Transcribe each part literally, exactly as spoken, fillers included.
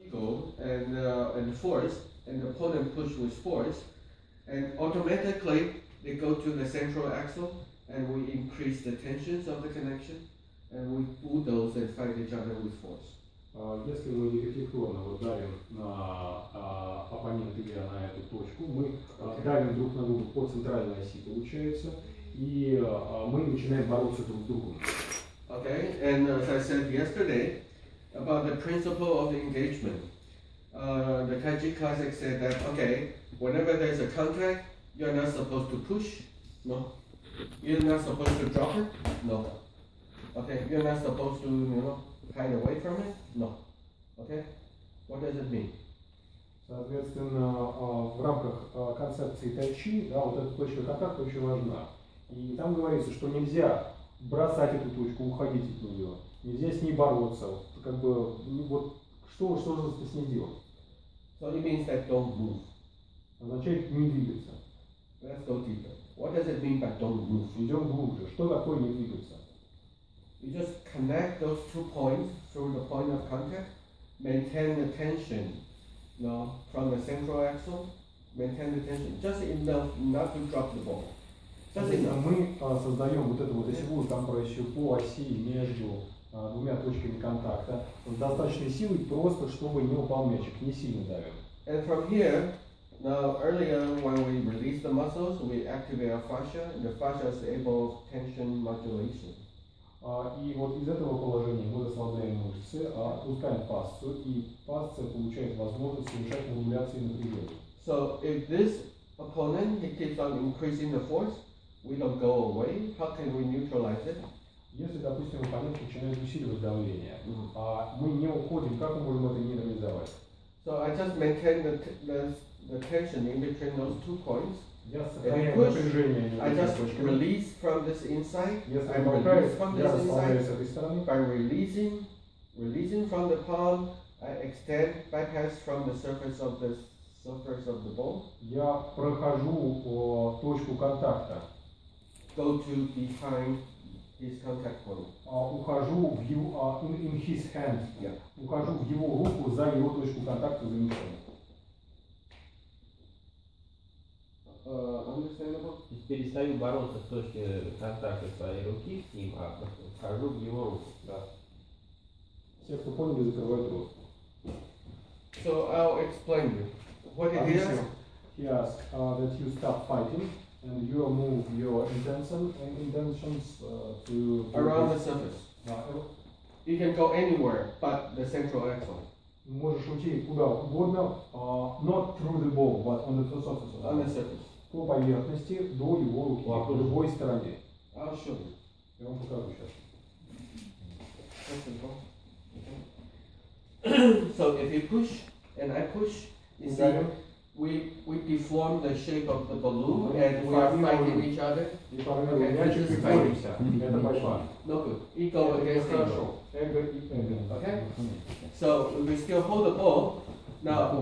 Go and uh, and force, and the opponent push with force, and automatically they go to the central axle, and we increase the tensions of the connection, and we bulldoze and fight each other with force. Если мы нерефлекторно ударим на а, оппонента или на эту точку, мы okay. давим друг на друга по центральной оси, получается, и а, мы начинаем бороться друг с другом. Okay, and as I said yesterday about the principle of engagement, uh, the Taiji Classic said that okay, whenever there's a contact, you're not supposed to push, no. You're not supposed to drop it, no. Okay, you're not supposed to, you know, hide away from it, no. Okay, what does it mean? Соответственно, в рамках концепции тайчи, да, вот эта точка контакта очень важна. И там говорится, что нельзя бросать эту точку, уходить от нее, нельзя с ней бороться. Как бы, вот, что, что же с ней делать? So it means that don't move. Означает не двигаться. Let's go deeper. What does it mean by don't move? Идем глубже. Что такое не двигаться? You just connect those two points through the point of contact, maintain the tension, you know, from the central axle, maintain the tension, just enough not to drop the ball. Just enough. Мы а, создаем вот эту вот осевую компрессию по оси между а, двумя точками контакта с достаточной силой, просто чтобы не упал мячик, не сильно давим. And from here, now earlier when we release the muscles, we activate our fascia, and the fascia is able of tension modulation. Uh, и вот из этого положения мы расслабляем мышцы, отпускаем фасцию, и фасция получает возможность совершать модуляции напряжения. So if this opponent he keeps on increasing the force, we don't go away. How can we neutralize it? Если, допустим, оппонент начинает усиливать давление, mm-hmm. а мы не уходим, как мы можем это нейтрализовать? So I just maintain the, the, the tension in between those two points. Я сохраняю напряжение. I just release from this inside. Если I release from this inside by releasing, releasing from the palm. I extend, bypass from the surface of the surface of the ball. Я прохожу о, точку контакта. Go to behind his contact point. Uh, ухожу в его, uh, in, in his hand. Yeah. Ухожу в его руку за его точку контакта, за мячом. Uh, understandable? Перестаю бороться с точки контакта своей руки с ним, а вхожу в его руку. Да. Все, кто поняли, закрывают рот. So I'll explain you. What it is? He asked uh, that you stop fighting and you move your intention and intentions uh, to, to around the surface. Uh, you can go anywhere but the central axle. Можешь уйти куда угодно, uh, not through the ball, but on the surface. On the surface. По поверхности до его руки, по любой стороне. I'll show you. Я вам покажу сейчас. So if you push and I push, you see, we we deform the shape of the balloon and we are fighting each other. Okay, this is fighting. No good. Ego against ego. Okay. So we still hold the ball. Now.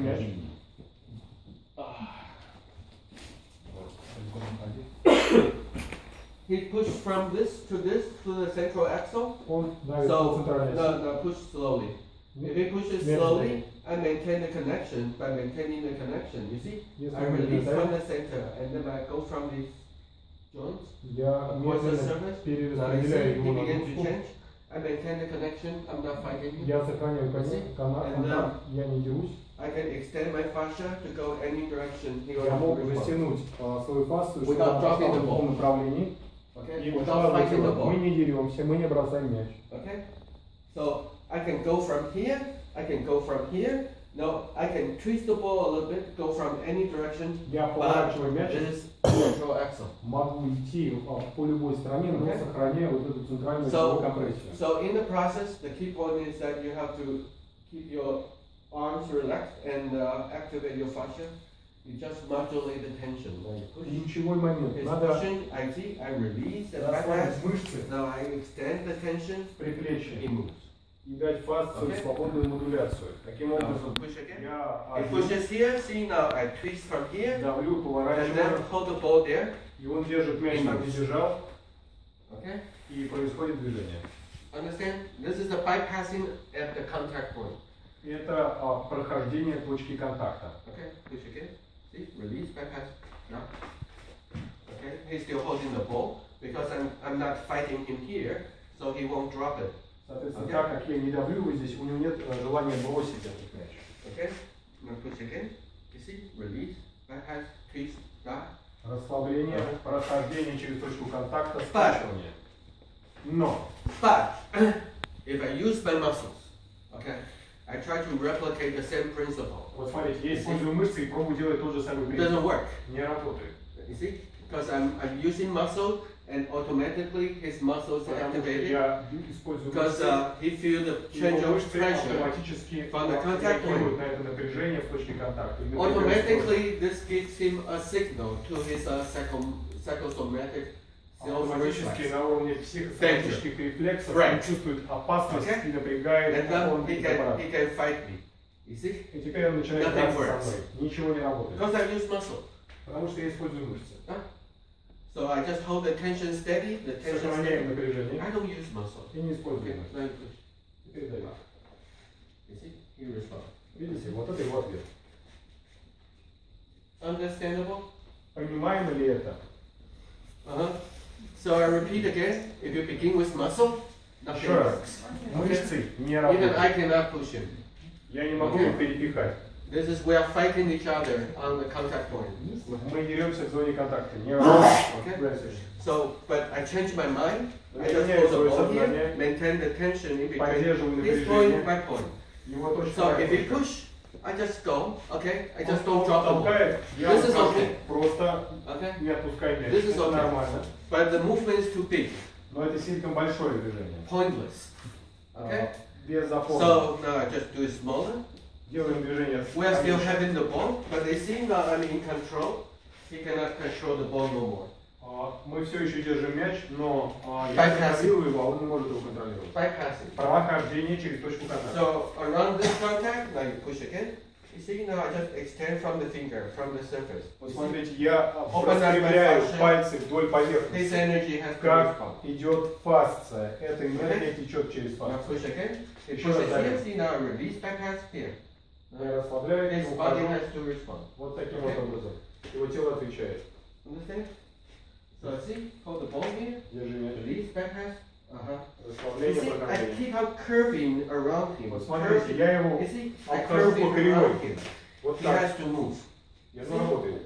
He pushed from this to this to the central axle. So no, no, push slowly. If he pushes slowly, I maintain the connection by maintaining the connection. You see, I release from the center and then I go from these joints across the surface. Now you see, he begins to change. I maintain the connection. I'm not fighting him. Я сохраняю контакт, я не дерусь. I can extend my fascia to go any direction. Я могу растянуть свою фасцию, чтобы она пошла в любом направлении. Okay. И мы не деремся, мы не бросаем мяч. Okay. So I can go from here. I can go from here. No, I can twist the ball a little bit, go from any direction. Я поворачиваю мяч. This central axle. Могу идти по любой стороне, но сохраняя вот эту центральную компрессию. So in the process, the key point is that you have to keep your arms relaxed and uh, activate your fascia. You just modulate the tension. Now you push. Ключевой момент. It's Надо pushing, I see, I release and расслабить мышцы. Now I extend the tension. Предплечье. It moves. И дать фасцию Okay. свободную модуляцию. Таким образом, push again. я It pushes here. See now, I twist from here. давлю, And поворачиваю. then hold the ball there. И он держит мяч там, где держал. Okay. И происходит движение. Understand? This is the bypassing at the contact point. Это а, прохождение точки контакта. Okay, push again. See, release, bypass. No. Okay, he's still holding the ball because I'm I'm not fighting him here, so he won't drop it. Соответственно, okay. Так как я не давлю его здесь, у него нет желания бросить этот мяч. Okay, now push again. You see, release, bypass, twist, drop. Расслабление, uh-huh. Прохождение через точку контакта, скачивание. Но. But if I use my muscles, okay, I try to replicate the same principle. Вот смотрите, я использую мышцы и пробую делать тот же самый принцип. Doesn't work. Не работает. You see, because I'm I'm using muscle and automatically his muscles are activated. Я использую because uh, he feel the change of pressure from the contact point. На это напряжение в точке контакта. Automatically, this gives him a signal to his uh, psychosomatic. Автоматически на уровне психосоматических рефлексов он чувствует опасность и напрягает, он he can, he can fight me. You see? И теперь он начинает драться со мной. Ничего не работает. Because I use muscle. Потому что я использую мышцы. So I just hold the tension steady, the tension Сохраняем напряжение. I don't use muscle. Я не использую okay, мышцы. Теперь даю. You see? He responds. Видите, вот это его ответ. Understandable? Понимаем ли это? Uh-huh. So I repeat again, if you begin with muscle, nothing works. Мышцы не работают. Even I cannot push him. Я не могу его перепихать. This is we are fighting each other on the contact point. Мы деремся в зоне контакта. Не работает. Okay. So, but I change my mind. I just hold the ball here, maintain the tension in between this point by point. So if he push, I just go, okay? I just don't drop the ball. This is okay. Просто okay? не отпускай мяч. This is okay. Нормально. But the movement is too big. Но это слишком большое движение. Pointless. Okay? Без запора. So now I just do it smaller. Делаем движение. We are still having the ball, but they see that I'm in control. He cannot control the ball no more. Мы все еще держим мяч, но я контролирую его, а он не может его контролировать. Bypassing. Прохождение через точку контакта. So around this contact, now you push again. You see, now I just extend from the finger, from the surface. Вот смотрите, я распрямляю пальцы вдоль поверхности. This energy has как идет фасция. Эта энергия течет через фасцию. Now push again. Еще раз давим. See, now release, bypass here. Я расслабляю, his body has to respond. Вот таким вот образом. Его тело отвечает. Understand? So see, hold the ball here. Держи мяч. Release, bypass. Uh-huh. Расслабление, see, I keep on curving around him. Вот смотрите, я его обхожу по кривой. Вот he так. has to move. Я заработаю.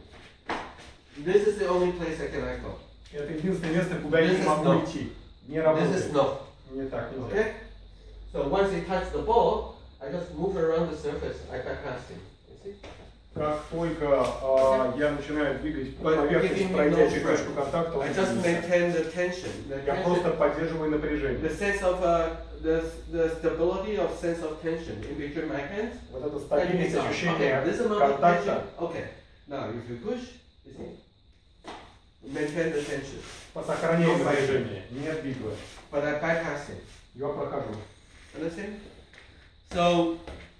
This is the only place I cannot go. Это единственное место, куда я не могу идти. Не работает. This is no. Не так нельзя. Okay? So once he touches the ball, I just move around the surface. I bypass him. You see? Как только uh, я начинаю двигать поверхность, пройдя через точку контакта, I just maintain the tension. The я tension, просто поддерживаю напряжение. The sense of uh, the the stability of sense of tension in between my hands. Вот это стабильность ощущения okay, контакта. Okay. Now if you push, you see, maintain the tension. По сохранению напряжения, не двигаю. But I bypass it. Я прохожу. Understand? So.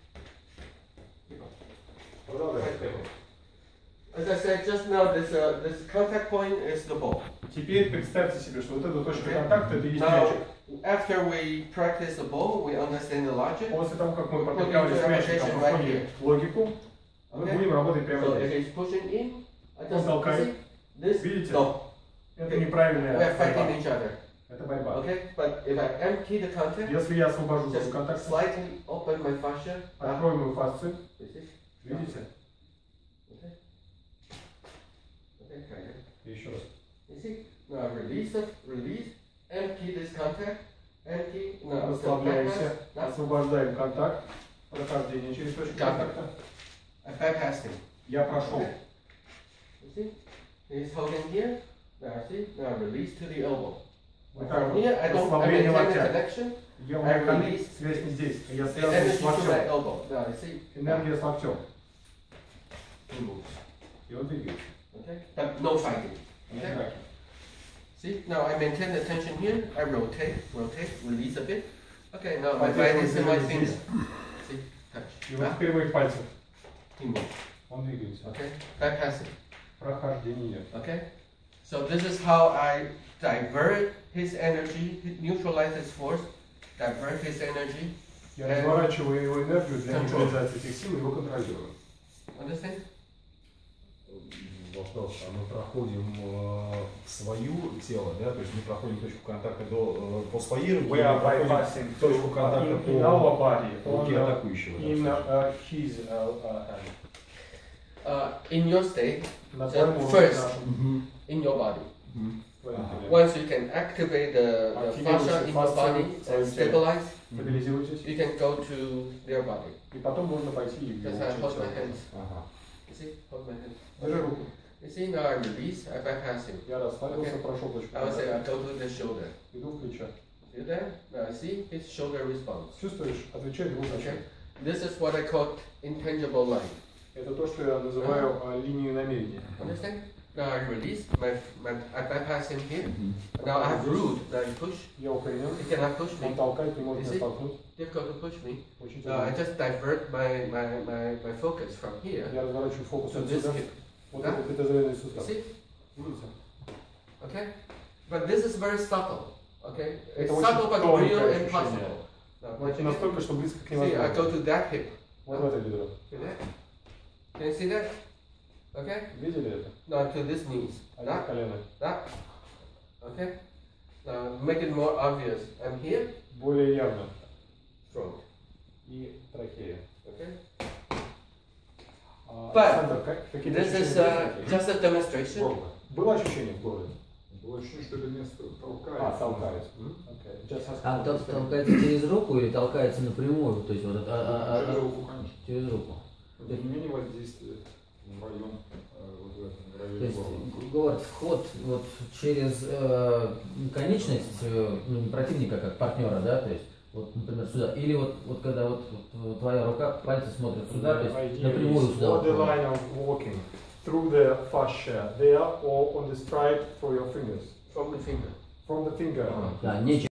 As I said just now, this uh, this contact point is the ball. Теперь представьте себе, что вот эта точка контакта это есть мячик. After we practice the ball, we understand the logic. После того, как мы попрактиковали с мячиком, мы поняли логику, мы будем работать прямо so здесь. If he's pushing in, I Он just толкает. this. Видите? No. Это неправильная We are fighting борьба. each other. Это борьба. Okay, but if I empty the contact, Если я освобожу just зону контакта, slightly open my fascia. открою мою фасцию, Видите? Okay. Okay, kind of. еще раз. You see? Now release it, release, empty this contact, empty. Now Расслабляемся, освобождаем контакт, прохождение через точку контакта. I bypassed him. Я прошел. Okay. You see? He's holding here. Now see? Now release to the elbow. From here, I don't I maintain the connection. Я моя связь не здесь. Я The связан energy с to локтем. my elbow. Now you see? Энергия с локтем. He moves. И он двигается. Okay? But no fighting. Okay? See? Now I maintain the tension here. I rotate, rotate, release a bit. Okay, now my mind is in my finger. See? Touch. И вот теперь моих пальцев. He moves. Он двигается. Okay? Bypassing. Прохождение. Okay? So this is how I divert his energy, neutralize his force, divert his energy Я разворачиваю его энергию для нейтрализации этих сил и его контролирую. Understand? Вопрос, а мы проходим э, в свое тело, да, то есть мы проходим точку контакта до, э, по своей руке, We are проходим bypassing точку контакта in, по in our body, руке on, атакующего. in Да, uh, his uh, uh, hand. Uh, in your state, На so твоем уровне, first, нашем, in your body. Мгм. твоем теле. Once you can activate the, the Активируйте fascia in your фасцию body в and своем теле. stabilize, Стабилизируйтесь. you can go to their body. И потом можно пойти и в его Just I hold my тело. hands. Ага. You see, hold my hand. Держи руку. You see, now I release, I bypass him. Я расслабился, Okay. прошел точку I will say I контакта. go to the shoulder. Иду в плечо. See that? Now see, his shoulder response. Чувствуешь? Отвечай двум плечам. Okay? This is what I call intangible line. Это то, что я называю а, линию намерения. Understand? Now I release, my, my, I bypass him here. Now I have root, now I push. Я укоренен. He cannot push Он me. толкает, не может You меня see? столкнуть. Difficult to push me. Очень Now I тяжело. just divert my, my, my, my focus from here Я разворачиваю фокус to this отсюда. hip. Вот Да? этот тазобедренный You сустав. see? Видите? Okay? But this is very subtle. Okay? It's Это очень subtle but тонкое real and ощущение. possible. Now, Вот touch it. настолько, что близко к See, I невозможному. go to that hip. Вот в это бедро. See that? Can you see that? Okay? Видели это? Now to this knees. Один That? колено. That? Okay? Now make it more obvious. I'm here. Более явно. Throat. И трахея. Okay? А, But Александр, как, какие-то This is ощущения uh, были? just a demonstration. Горло. Было ощущение в горле? Было ощущение, что это место толкает. А, толкает. Окей. Just ask А me. тол- толкается через руку или толкается напрямую? То есть вот это, а- а- а- Через руку, конечно. через руку. Тем не менее воздействие в район, э, вот в этом, в То районе есть, горла. говорят, вход вот через э, конечность, э, ну, не противника, как партнера, да, то есть, вот, например, сюда. Или вот, вот когда вот, вот твоя рука, пальцы смотрят сюда, то The есть idea напрямую is сюда. what the уходит. line of walking through the fascia there or on the stripe for your fingers. From the finger. From the finger. Да, не